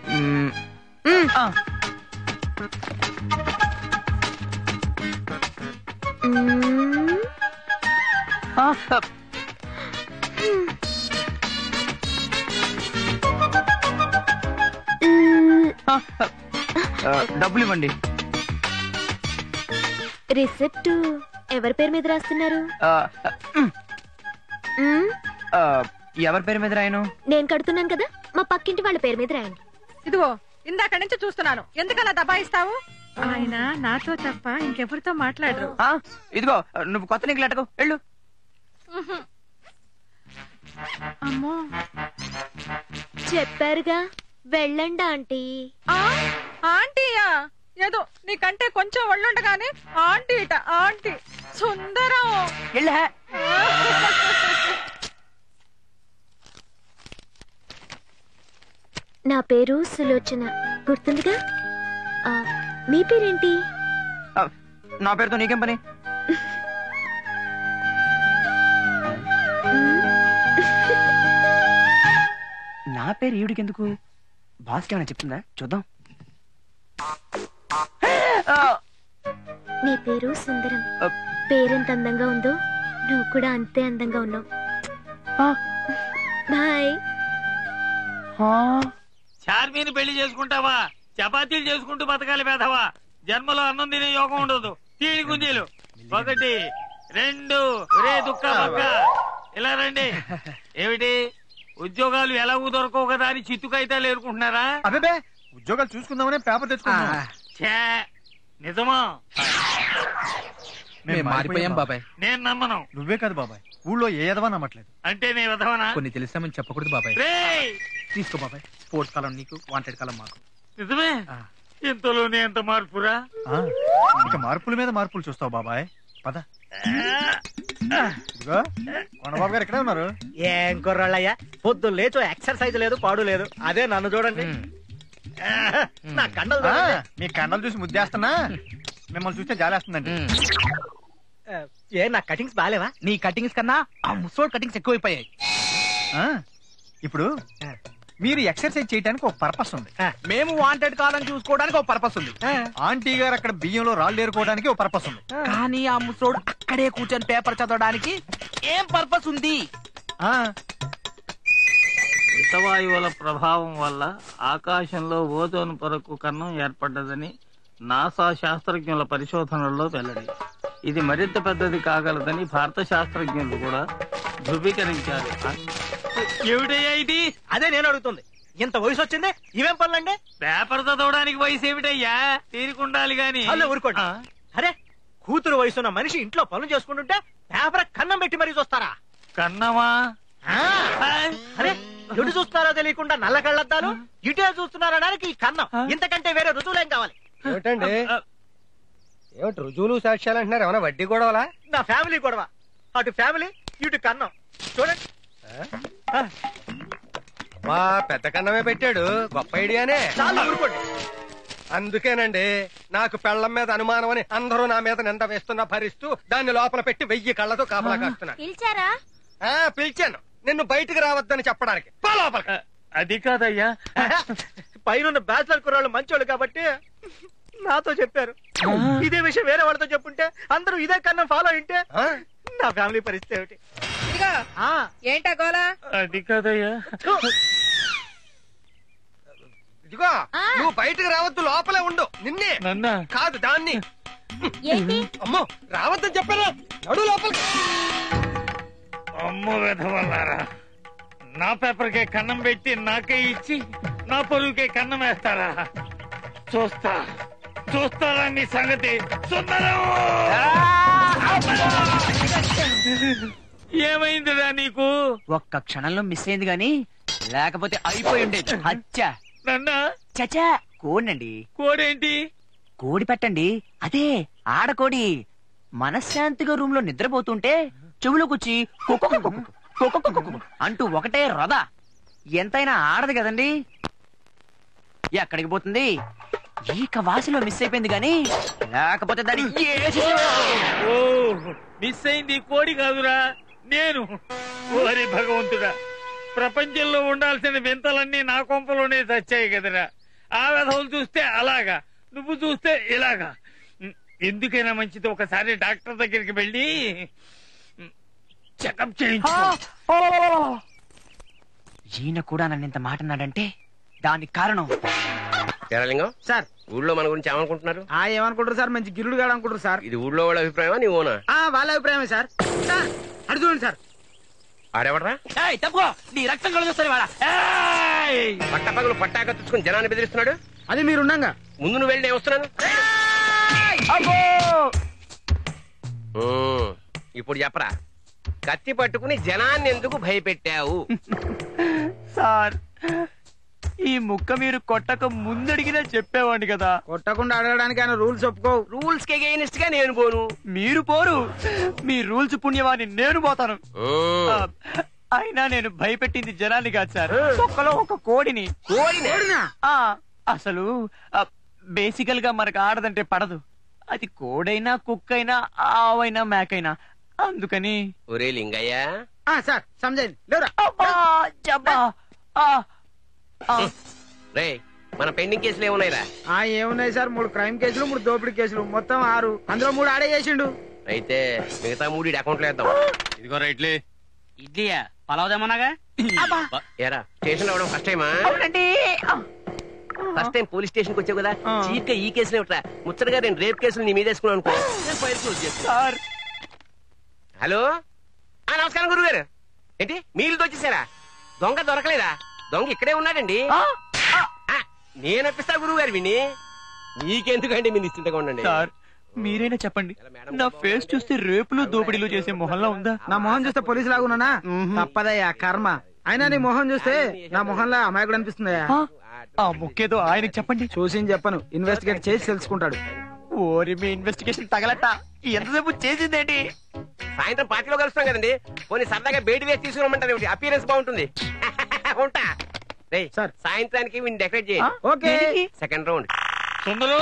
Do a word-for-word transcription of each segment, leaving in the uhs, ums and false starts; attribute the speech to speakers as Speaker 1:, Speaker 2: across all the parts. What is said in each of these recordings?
Speaker 1: డబ్బులు ఇవ్వండి.
Speaker 2: రిసిప్ట్ ఎవరి పేరు మీద రాస్తున్నారు?
Speaker 1: ఎవరి పేరు మీద రాయను?
Speaker 2: నేను కడుతున్నాను కదా, మా పక్కింటి వాళ్ళ పేరు మీద రాయండి.
Speaker 3: ఇదిగో ఇందాక నుంచి చూస్తున్నాను, ఎందుకలా దబాయిస్తావు? ఆయన నాతో తప్ప ఇంకెవరితో మాట్లాడరు.
Speaker 1: ఇదిగో నువ్వు కొత్త నీకు లెటకు వెళ్ళు.
Speaker 3: అమ్మో,
Speaker 2: చెప్పారుగా వెళ్ళండి ఆంటీ.
Speaker 3: ఆంటీయా? ఏదో నీకంటే కొంచెం ఒళ్ళుండగానే ఆంటీ ఇట ఆంటీ. సుందరం
Speaker 2: నా పేరు సులోచన, గుర్తుందిగా? మీ పేరేంటి?
Speaker 1: నా పేరుతో నీకేం పని? నా పేరు ఈవిడికెందుకు? బాస్కి ఏమైనా చెప్తుందా? చూద్దాం.
Speaker 2: నీ పేరు సుందరం. పేరెంత అందంగా ఉందో నువ్వు కూడా అంతే అందంగా ఉన్నావు. బాయ్.
Speaker 4: చార్మీని పెళ్లి చేసుకుంటావా? చపాతీలు చేసుకుంటూ బతకాలి పేదవా? జన్మలో అన్నం తినే యోగం ఉండదు. తీడి గుంజీలు ఒకటి రెండు. రే దుక్క పక్క ఇలా రండి. ఏమిటి ఉద్యోగాలు ఎలాగూ దొరకవు కదా అని చిత్తుకైతే లేరుకుంటున్నారా?
Speaker 5: అదే ఉద్యోగాలు చూసుకుందామనే పేపర్ తెచ్చుకున్నా.
Speaker 4: నిజమా?
Speaker 6: మారిపోయాం బాబాయ్.
Speaker 4: నేను నమ్మను.
Speaker 5: నువ్వే కాదు బాబాయ్, ఊళ్ళో ఏ ఎదవా నమ్మట్లేదు.
Speaker 4: అంటే నీ విధవనా?
Speaker 6: కొన్ని తెలిసామని చెప్పకూడదు బాబాయ్. తీసుకో బాబాయ్, స్పోర్ట్స్ కాలం నీకు, వాంటెడ్ కాలం మాకు.
Speaker 4: నిజమే? ఇంతలోనే ఎంత మార్పురా?
Speaker 5: ఇక మార్పుల మీద మార్పులు చూస్తావు బాబాయ్. పద. ఇదిగో కొండబాబు గారు ఎక్కడే ఉన్నారు?
Speaker 7: ఏం కుర్రాళ్ళయ్యా, పొద్దు లేచో ఎక్సర్సైజ్ లేదు పాడు లేదు. అదే నన్ను చూడండి, నా కండలు.
Speaker 5: మీ కండలు చూసి ముద్దేస్తున్నా, మిమ్మల్ని చూస్తే జాలేస్తుందండి.
Speaker 7: ఏ నా కటింగ్స్ బాగాలేవా?
Speaker 6: నీ కటింగ్స్ కన్నా ఆ ముసోడ్ కటింగ్స్ ఎక్కువైపోయాయి.
Speaker 5: ఇప్పుడు మీరు ఎక్సర్సైజ్ చేయడానికి ఒక పర్పస్ ఉంది,
Speaker 6: మేము వాంటెడ్ కాదని చూసుకోవడానికి ఒక పర్పస్ ఉంది,
Speaker 5: ఆంటీ గారు అక్కడ బియ్యంలో రాళ్ళు ఏరుకోవడానికి ఒక పర్పస్ ఉంది.
Speaker 6: కానీ ఆ ముసోడు అక్కడే కూర్చొని పేపర్ చదవడానికి ఏం పర్పస్ ఉంది?
Speaker 4: హితవాయువుల ప్రభావం వల్ల ఆకాశంలో ఓజోన్ పొరకు కన్నం ఏర్పడ్డదని నాసా శాస్త్రజ్ఞుల పరిశోధనల్లో వెల్లడి. ఇది మరింత పెద్దది కాగలదని భారత శాస్త్రజ్ఞులు కూడా ధృవీకరించారు. ఏమిటయ్యా ఇది?
Speaker 7: అదే నేను అడుగుతుంది, ఇంత వయసు వచ్చింది ఇవేం పనులండి?
Speaker 4: పేపర్ చదవడానికి వయసు ఏమిటయ్యా? తీరుకుండాలి గాని.
Speaker 7: ఊరుకోండి. అరే కూతురు వయసున్న మనిషి ఇంట్లో పనులు చేసుకుంటుంటే పేపర్ కన్నం పెట్టి మరీ చూస్తారా?
Speaker 4: కన్నమా?
Speaker 7: అరే ఎటు చూస్తున్నారో తెలియకుండా నల్ల కళ్ళద్దాలు, ఇటే చూస్తున్నారనడానికి ఈ కన్నం. ఇంతకంటే వేరే రుజువులేం కావాలి?
Speaker 8: ఏమిటండి ఏమిటి రుజువులు సాక్ష్యాలు అంటున్నారు? ఏమన్నా వడ్డీ గొడవలా?
Speaker 7: నా ఫ్యామిలీ గొడవ. అటు ఫ్యామిలీ ఇటు కన్నం. చూడండి,
Speaker 8: మా పెద్ద కన్నమే పెట్టాడు. గొప్ప ఐడియానే.
Speaker 7: చాలా ఊరుకోండి.
Speaker 8: అందుకేనండి నాకు పెళ్లం మీద అనుమానం అని అందరూ నా మీద నింద వేస్తున్నా భరిస్తూ దాన్ని లోపల పెట్టి వెయ్యి కళ్ళతో కాపలా కాస్తున్నాను.
Speaker 2: పిలిచారా?
Speaker 8: పిలిచాను, నిన్ను బయటికి రావద్దని చెప్పడానికి.
Speaker 4: అది కాదయ్యా,
Speaker 7: పైన బ్యాచిలర్ కుర్రాళ్ళు మంచోళ్ళు కాబట్టి నాతో చెప్పారు. ఇదే విషయం వేరే వాళ్ళతో చెప్పుంటే అందరూ ఇదే కన్నా ఫాలో అయింటే నా ఫ్యామిలీ పరిస్థితి ఏమిటి?
Speaker 3: ఏంటా గోలా?
Speaker 4: అది కాదయ్యా.
Speaker 8: ఇదిగో నువ్వు బయటకు రావద్దు, లోపలే ఉండు. నిన్నే
Speaker 4: నన్నా
Speaker 8: కాదు దాన్ని. అమ్మో రావద్దని చెప్పారా? నడు లోపలికి.
Speaker 4: అమ్మో వెధవల్లారా, నా పేపర్కే కన్నం పెట్టి నాకే ఇచ్చి నా పొరుగుకే కన్నం వేస్తారా? చూస్తా చూస్తారా నీ సంగతి. సుందరం ఏమైందిరా నీకు?
Speaker 1: ఒక్క క్షణంలో మిస్ అయింది గాని లేకపోతే అయిపోయి ఉండేది. అచ్చా
Speaker 4: నన్నా
Speaker 1: చచా కోడండి.
Speaker 4: కోడేంటి?
Speaker 1: కోడి పెట్టండి, అదే ఆడకోడి. మనశ్శాంతిగా రూమ్ లో నిద్రపోతుంటే చెవులోకొచ్చి అంటూ ఒకటే రొద. ఎంతైనా ఆడదు కదండి. ఎక్కడికి పోతుంది? ఈక వాసిలో మిస్ అయిపోయింది గాని లేకపోతే దాని
Speaker 4: మిస్ అయింది కోడి కాదురా, నేను. ఓరి భగవంతుడా, ప్రపంచంలో ఉండాల్సిన వింతలన్నీ నా కొంపలోనే చచ్చాయి కదరా. ఆ వెధవులు చూస్తే అలాగా, నువ్వు చూస్తే ఇలాగా. ఎందుకైనా మంచిది ఒకసారి డాక్టర్ దగ్గరికి వెళ్ళి చెకప్ చేయించు.
Speaker 1: ఈయన కూడా నన్ను ఇంత మాట అన్నాడంటే దానికి కారణం
Speaker 9: తెరలింగం
Speaker 6: సార్
Speaker 9: ఊళ్ళో మన గురించి ఏమనుకుంటున్నారు?
Speaker 6: ఆ ఏమనుకుంటారు సార్, మంచి గిరుడు గాడు అనుకుంటారు సార్.
Speaker 9: ఇది ఊళ్ళో వాళ్ళ అభిప్రాయమా నీ ఓనా?
Speaker 6: ఆ వాళ్ళ అభిప్రాయమే సార్. సార్, అటు చూడండి సార్.
Speaker 9: ఆడెవడరా?
Speaker 1: ఏయ్ తప్పుకో, నీ రక్తం కలుగుతుంది వాడా.
Speaker 9: పట్టపగలు పట్టాక తెచ్చుకుని జనాన్ని బెదిరిస్తున్నాడు.
Speaker 6: అది మీరుండగా
Speaker 9: ముందు నువ్వు వెళ్ళి నేను వస్తున్నాను. ఉమ్, ఇప్పుడు చెప్పరా, కత్తి పట్టుకుని జనాన్ని ఎందుకు భయపెట్టావు?
Speaker 1: సార్, ఈ ముక్క మీరు కొట్టక ముందడిగినా చెప్పేవాడిని కదా.
Speaker 6: కొట్టకుండా అడగడానికి ఆయన రూల్స్ ఒప్పుకోవు.
Speaker 9: రూల్స్ కి అగైనెస్ట్ గా నేను పోను.
Speaker 1: మీరు పోరు, మీ రూల్స్ పుణ్యవాన్ని నేను పోతాను.
Speaker 9: ఉమ్,
Speaker 1: ఆ, అయినా నేను భయపెట్టింది జనాన్ని కాదు సార్, ఒక్కలో ఒక కోడిని.
Speaker 9: కోడినే?
Speaker 1: ఆ అసలు బేసికల్ గా మనకు ఆడదంటే పడదు. అది కోడైనా కుక్కైనా ఆవైనా మేకైనా, అందుకని.
Speaker 9: ఒరే లింగయ్య,
Speaker 6: ఆ సార్ సమజైంది లేవురా.
Speaker 1: అబ్బా, జబ్బా. ఆ, ఆ.
Speaker 9: రే మన పెండింగ్ కేసులు ఏమున్నాయిరా?
Speaker 6: ఆ ఏమున్నాయి సార్, మూడు క్రైమ్ కేసులు, మూడు దోపిడీ కేసులు, మొత్తం ఆరు. అందులో మూడు ఆడే చేసిండు.
Speaker 9: అయితే మిగతా మూడు అకౌంట్ లో వేద్దాం.
Speaker 4: ఇదిగో రైట్లే.
Speaker 1: ఇడ్లీయా పలావదేమన్నాగా.
Speaker 9: ఏరా స్టేషన్ రావడం ఫస్ట్ టైమా?
Speaker 1: అవునండి.
Speaker 9: ఫస్ట్ టైం పోలీస్ స్టేషన్ కి వచ్చావు కదా, చీప్ గా ఈ కేసులు ఇవ్వట్రా. ముచ్చటగా నేను రేప్ కేసులు నీ మీద వేసుకున్నాను అనుకో, నేను ఫైల్ క్లోజ్ చేస్తా.
Speaker 1: సార్,
Speaker 9: హలో, ఆ నమస్కారం గురువు గారు. ఏంటి మీరు వచ్చేసారా? దొంగ దొరకలేదా? దొంగ ఇక్కడే ఉన్నాడండి. నేను అప్పిస్తా గురువు గారు విని. నీకెందుకండి మీరు నిశ్చింతగా ఉండండి.
Speaker 1: సార్ మీరైనా చెప్పండి, నా ఫేస్ చూస్తే రేపులు దోపిడీలు చేసే మొహంలో ఉందా?
Speaker 6: నా మొహం చూస్తే పోలీసు లాగున్నానా? తప్పదయ్యా కర్మ. అయినా నీ మొహం చూస్తే నా మొహంలో అమాయకుడు అనిపిస్తుందయ్యా.
Speaker 1: ఆ ముక్కేదో ఆయనకి చెప్పండి.
Speaker 6: చూసి చెప్పను, ఇన్వెస్టిగేట్ చేసి తెలుసుకుంటాడు.
Speaker 1: ఓరి మీ ఇన్వెస్టిగేషన్ తగలట. ఎంతసేపు చేసిందేంటి?
Speaker 9: సాయంత్రం పార్టీలో కలుస్తాం కదండి, పోనీ సరదాగా బయట వేసి తీసుకురమ్మంటారు. అపీరెన్స్ బాగుంటుంది. ఉంటా. రేయ్,
Speaker 6: సార్.
Speaker 9: సాయంత్రానికి వీడిని డెకరేట్ చేయి.
Speaker 6: ఓకే.
Speaker 9: Second round.
Speaker 4: సుందరు,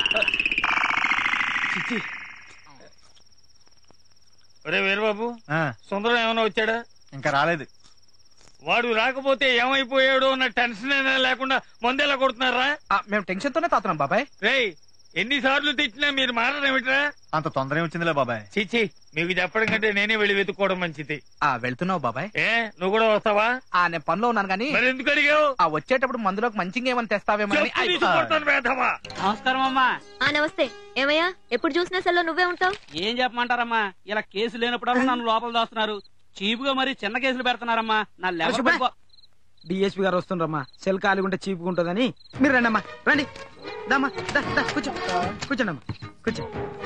Speaker 4: ఒరే వీరబాబు,
Speaker 5: ఆ,
Speaker 4: సుందరం ఏమైనా వచ్చాడా?
Speaker 5: ఇంకా రాలేదు.
Speaker 4: వాడు రాకపోతే ఏమైపోయాడు అన్న టెన్షన్ అయినా లేకుండా మందేలా కొడుతున్నారా?
Speaker 6: మేము టెన్షన్ తోనే తాతున్నాం బాబాయ్.
Speaker 4: రేయ్, ఎన్నిసార్లు తిట్టినా మీరు మారడమేమిట్రా?
Speaker 5: అంత తొందర వచ్చిందిలే బాబాయ్.
Speaker 4: చిచ్చి, మీకు చెప్పడం కంటే నేనే వెళ్ళి వెతుక్కోవడం మంచిది.
Speaker 6: ఆ వెళ్తున్నావు బాబాయ్?
Speaker 4: ఏ నువ్వు కూడా వస్తావా?
Speaker 6: ఆ నేను పనిలో ఉన్నాను గానీ.
Speaker 4: మరి ఎందుకు అడిగావు?
Speaker 6: ఆ వచ్చేటప్పుడు మందులోకి మంచిగా ఏమని తెస్తావేమో.
Speaker 4: చెప్పు తీసుకొడతాను వేధవా.
Speaker 10: నమస్కారం అమ్మా.
Speaker 2: ఆ నమస్తే. ఏమయ్యా, ఎప్పుడు చూసినా సెల్లో నువ్వే ఉంటావు?
Speaker 10: ఏం చెప్పమంటారమ్మా, ఇలా కేసు లేనప్పుడల్లా నన్ను లోపల దాస్తున్నారు. చీపుగా మరి చిన్న కేసులు పెడుతున్నారమ్మా. నా లెవెల్
Speaker 6: డిఎస్పీ గారు వస్తుండ్రమ్మా, సెల్ ఖాళీగా చీపుకుంటుందని. మీరు రండి అమ్మా, రండి. దమ్మా, దా, దా, కూర్చో కూర్చోండి అమ్మా, కూర్చో.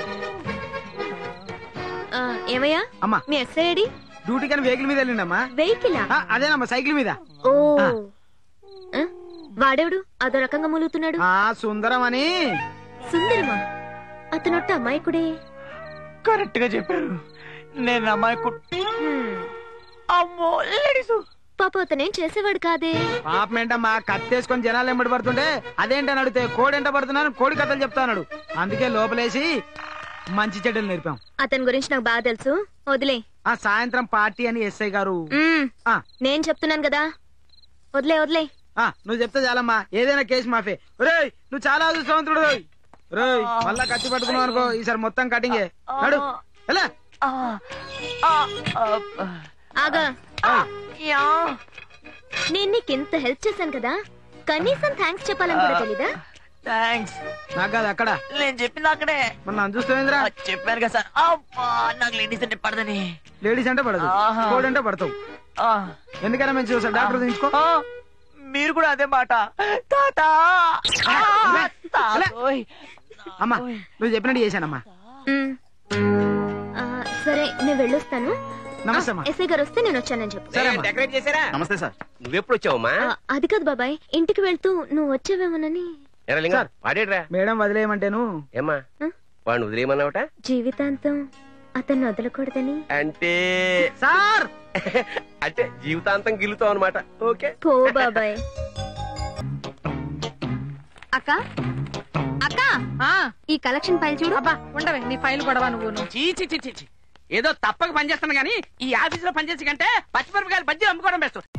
Speaker 2: ఆ, ఏమయ్యా,
Speaker 6: అమ్మా
Speaker 2: మీ ఎస్ఐ ఐడి?
Speaker 6: డ్యూటీ కానీ వెహికల్ మీద వెళ్ళిండమ్మా.
Speaker 2: వెహికలా?
Speaker 6: ఆ, అదేనమ్మా, సైకిల్ మీద.
Speaker 2: ఓ,
Speaker 6: ఆ.
Speaker 2: ఆ, వాడేవుడు అదో రకంగా మూలుగుతున్నాడు?
Speaker 6: ఆ సుందరం అని.
Speaker 2: సుందరమా? అతనొట్ట అమాయకుడే.
Speaker 1: కరెక్ట్ గా చెప్పారు. నేను అమ్మాయి అమ్మో లేడీసు.
Speaker 2: పాప అతనేం చేసేవాడు కాదే.
Speaker 6: పాపం ఏంటమ్మా, కత్తేసుకొని జనాలు ఎంబడి పడుతుంటే అదేంటని అడిగితే కోడి ఎంట పడుతున్నాను, కోడి కథలు చెప్తాన్నాడు. అందుకే లోపలేసి మంచి చెడ్డలు నేర్పాం.
Speaker 2: అతని గురించి నాకు బాగా తెలుసు, వదిలే.
Speaker 6: ఆ సాయంత్రం పార్టీ అని ఎస్ఐ గారు.
Speaker 2: మ్మ్.
Speaker 6: ఆ
Speaker 2: నేను చెప్తున్నాను కదా, వదిలే వదిలే.
Speaker 6: ఆ నువ్వు చెప్తే చాలమ్మా, ఏదైనా కేసు మాఫీ. రేయ్, నువ్వు చాలా అదృష్టవంతుడు. రేయ్, మళ్ళా కత్తి పట్టుకున్నావు అనుకో, ఈసారి మొత్తం కటింగే. నడు ఎలా.
Speaker 2: ఆగా, నేను నీకు ఎంత హెల్ప్ చేశాను కదా, కనీసం థ్యాంక్స్ చెప్పాలని కూడా తెలీదా?
Speaker 1: థ్యాంక్స్.
Speaker 6: నాకు కాదు అక్కడ,
Speaker 1: నేను చెప్పింది అక్కడే.
Speaker 6: మన నన్ను చూస్తావేంద్రా?
Speaker 1: చెప్పాను కదా సార్, అబ్బా నాకు లేడీస్ అంటే పడదని.
Speaker 6: లేడీస్ అంటే పడదు,
Speaker 1: ఆహా.
Speaker 6: కోడి అంటే పడతావు.
Speaker 1: ఆ,
Speaker 6: ఎందుకైనా మంచి చూసా, డాక్టర్ తీసుకో.
Speaker 1: ఆ, మీరు కూడా అదే మాట. తాత
Speaker 6: అమ్మా, నువ్వు చెప్పినట్టు చేశానమ్మా.
Speaker 2: మ్మ్. ఆ, సరే నేను వెళ్ళొస్తాను.
Speaker 6: నమస్తే అమ్మా.
Speaker 2: ఎస్ఐ గారు వస్తే నేను వచ్చానని చెప్పు.
Speaker 6: సరే అమ్మా.
Speaker 9: డెకరేట్ చేశారా?
Speaker 5: నమస్తే సార్.
Speaker 9: నువ్వెప్పుడు వచ్చావమ్మా?
Speaker 2: ఆ, అది కాదు బాబాయ్, ఇంటికి వెళ్తూ నువ్వు వచ్చావేమోనని.
Speaker 9: ఎరా లింగం,
Speaker 6: సార్.
Speaker 9: వాడేడ్రా?
Speaker 6: మేడం వదిలేయమంటేను.
Speaker 9: ఏమ్మా వాడిని వదిలేయమన్నావట?
Speaker 2: జీవితాంతం అతన్ని వదలకూడదని.
Speaker 9: అంటే
Speaker 6: సార్
Speaker 9: అంటే జీవితాంతం గిల్లుతావు అనమాట. ఓకే
Speaker 2: పో బాబాయ్.
Speaker 11: అక్క అక్క,
Speaker 3: ఆ,
Speaker 11: ఈ కలెక్షన్ ఫైల్ చూడు.
Speaker 3: అబ్బా ఉండవే, నీ ఫైల్ గొడవ నువ్వు.
Speaker 10: చీచి చిచి ఏదో తప్పక పనిచేస్తాను గానీ ఈ ఆఫీస్ లో పనిచేసి కంటే పచ్చిమిరపకాయలు బజ్జీలు అమ్ముకోవడం బెస్ట్.